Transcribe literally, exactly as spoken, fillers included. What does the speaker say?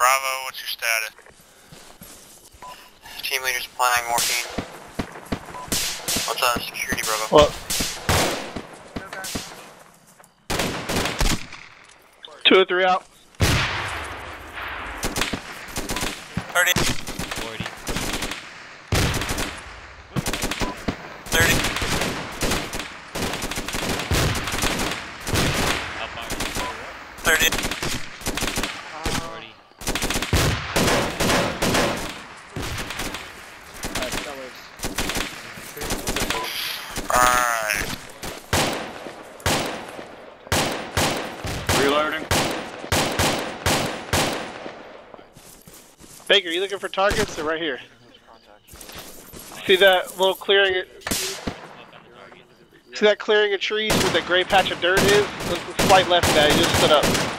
Bravo, what's your status? Team leader's applying morphine. What's uh, security, Bravo? What? Two or three out. thirty. forty. thirty. thirty. forty. Alright. Reloading. Baker, you looking for targets? They're right here. See that little clearing? See that clearing of trees where the gray patch of dirt is? Look, slight left of that, he just stood up.